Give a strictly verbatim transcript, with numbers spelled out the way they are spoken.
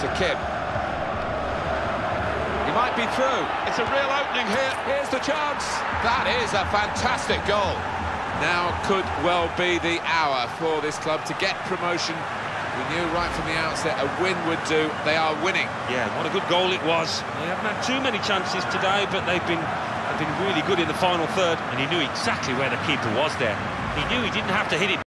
for Kim. He might be through. It's a real opening here. Here's the chance. That is a fantastic goal. Now could well be the hour for this club to get promotion. We knew right from the outset a win would do. They are winning. Yeah, what a good goal it was. They haven't had too many chances today, but they've been they've been really good in the final third, and he knew exactly where the keeper was there. He knew he didn't have to hit it.